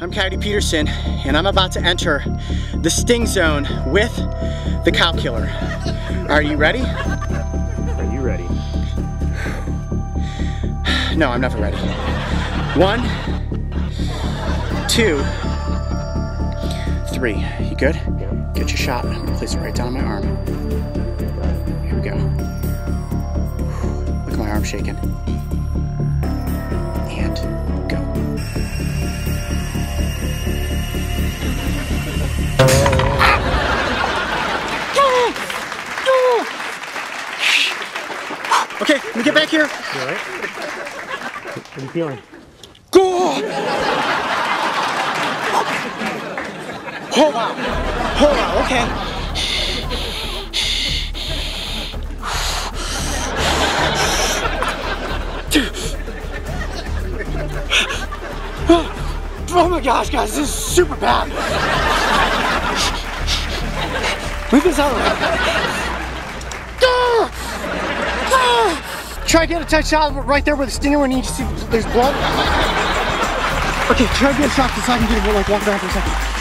I'm Coyote Peterson, and I'm about to enter the sting zone with the cow killer. Are you ready? Are you ready? No, I'm never ready. 1, 2, 3. You good? Yep. Get your shot. I'm gonna place it right down on my arm. Here we go. Look at my arm shaking. And go. Okay, let me get back here. You alright? What are you feeling? Go! Hold on. Hold on, okay. Oh my gosh, guys, this is super bad. Leave this out. Try to get a tight shot right there where the stinger when you see there's blood. Okay, try to get a shot so I can get it like walk around for a second.